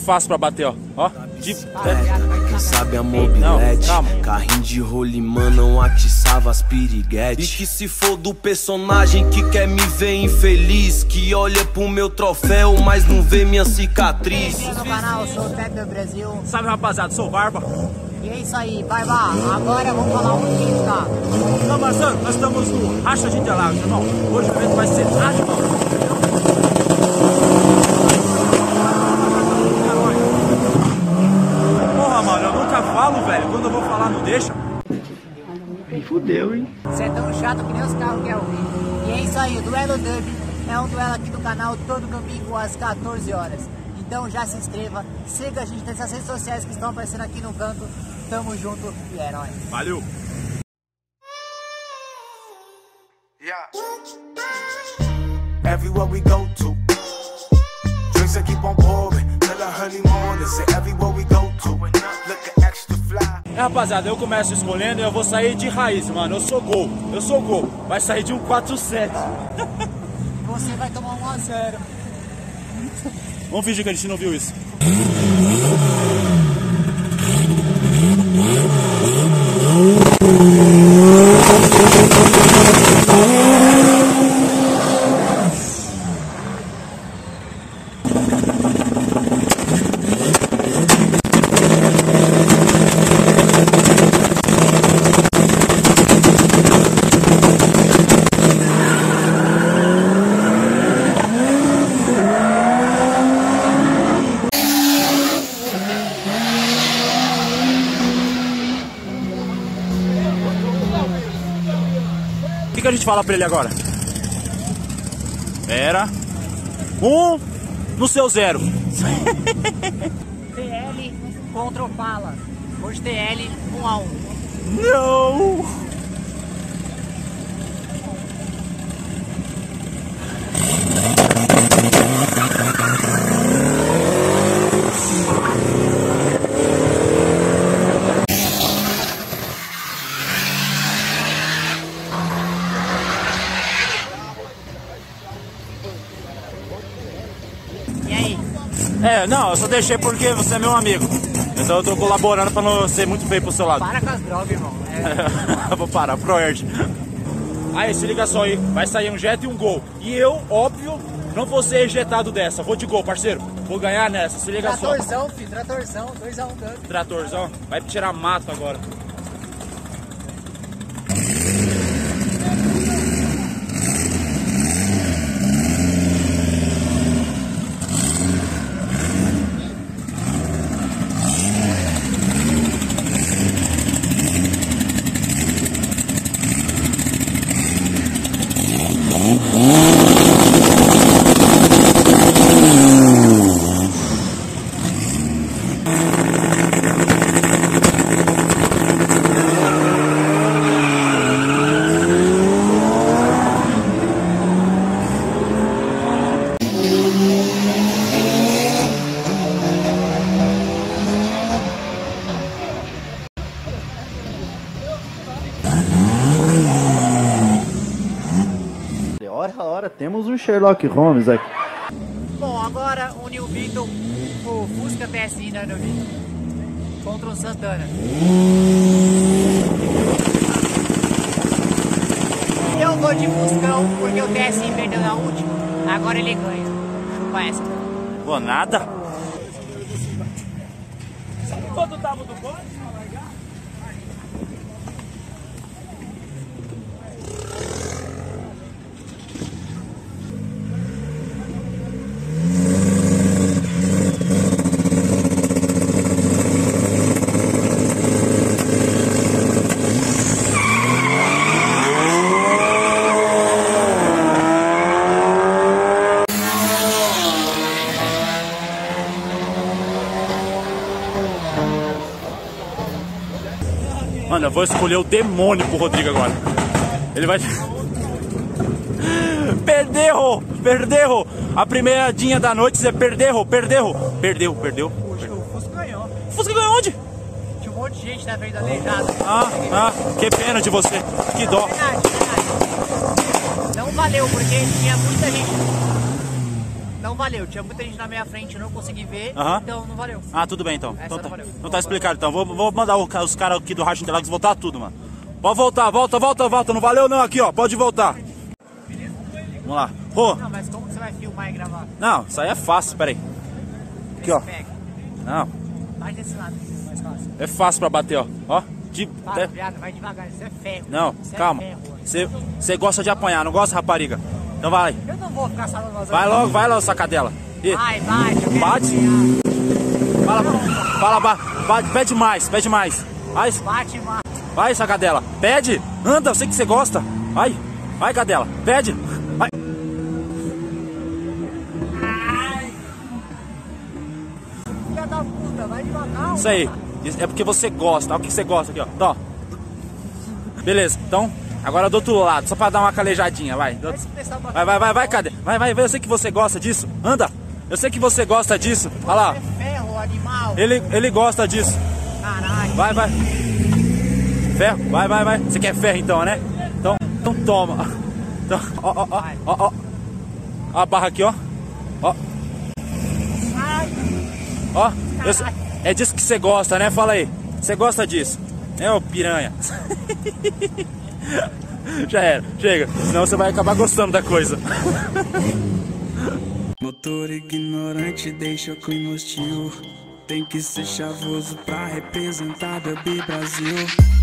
fácil pra bater, ó. Ó. Quem sabe a mobilete, carrinho de rolimã não atiçava as piriguetes. E que se for do personagem que quer me ver infeliz, que olha pro meu troféu, mas não vê minha cicatriz. Bem-vindo no canal, eu sou o Pepe do Brasil. Salve, rapaziada, sou o Barba. E é isso aí, Barba. Agora vamos falar um pouquinho, tá? Então, Marcelo, nós estamos no Racha de Interlagos, irmão. Hoje o evento vai ser animal. Porra, mano, eu nunca falo, velho. Quando eu vou falar, não deixa. Me fudeu, hein? Você é tão chato que nem os carros querem ouvir. E é isso aí, o Duelo Dub é um duelo aqui do canal todo domingo às 14 horas. Então já se inscreva, siga a gente nessas redes sociais que estão aparecendo aqui no canto. Tamo junto e é nóis. Valeu! Everywhere we go to, drinks that keep on pouring till the early morning. Say everywhere we go to, looking extra fly. Rapaziada, eu começo escolhendo e eu vou sair de raiz, mano. Eu sou gol. Vai sair de um 4-7. Você vai tomar 1-0. Vamos fingir que a gente não viu isso. O que a gente fala pra ele agora? Pera. No seu 0. TL contra Opala. Hoje TL 1-1. Não! E aí? Não, eu só deixei porque você é meu amigo. Então eu tô colaborando pra não ser muito feio pro seu lado. Para com as drogas, irmão. Eu vou parar, ProErd. Aí, se liga só aí, vai sair um jet e um gol. E eu, óbvio, não vou ser ejetado dessa. Vou de gol, parceiro. Vou ganhar nessa, se liga só. Tratorzão, filho, tratorzão. 2-1 dando. Tratorzão, vai tirar mato agora. Ora, temos um Sherlock Holmes aqui. Bom, agora o New Beetle, o Fusca TSI da New Beetle, contra o Santana. Eu vou de Fuscão porque o TSI perdeu na última. Agora ele ganha. Chupa essa. Pô, nada. Quanto tava do bode? Mano, eu vou escolher o demônio pro Rodrigo agora. Ele vai... Perdeu! A primeiradinha da noite, você perdeu. Perdeu. O Fusca ganhou. O Fusca ganhou onde? Tinha um monte de gente na frente da aleijada. Que pena de você. Que dó. Verdade. Não valeu, porque tinha muita gente então valeu. Tinha muita gente na minha frente, eu não consegui ver, então não valeu. Ah, tudo bem então. Essa não valeu. Não tá explicado então. Vou mandar os caras aqui do Racha Interlagos voltar tudo, mano. Pode voltar, volta. Não valeu não aqui, ó. Pode voltar. Vamos lá. Rô. Não, mas como que você vai filmar e gravar? Não, isso aí é fácil, peraí. Aqui, ó. Não. Vai desse lado, mais fácil. É fácil pra bater, ó. Ó. Para, viado, vai devagar, isso é ferro. Não, isso calma. Você gosta de apanhar, não gosta, rapariga? Então vai. Eu não vou ficar salvando as Vai logo, sacadela. E... Vai, bate. Pede mais. Vai. Bate, mano. Vai, sacadela. Pede. Anda, eu sei que você gosta. Vai, cadela. Pede. Vai. Filha da puta, vai devagar. Isso aí. É porque você gosta. Olha o que você gosta aqui, ó. Tó. Beleza, então, agora do outro lado, só pra dar uma calejadinha, vai. Vai, cadê? Vai, eu sei que você gosta disso. Anda. Eu sei que você gosta disso. Olha lá. É ferro, animal. Ele gosta disso. Caralho. Vai. Ferro, vai. Você quer ferro então, né? Então toma. Então, ó. A barra aqui, ó. Ó. É disso que você gosta, né? Fala aí. Você gosta disso? É, ô piranha. Já era, chega. Senão você vai acabar gostando da coisa. Motor ignorante deixa o clima hostil. Tem que ser chavoso pra representar Derby Brasil.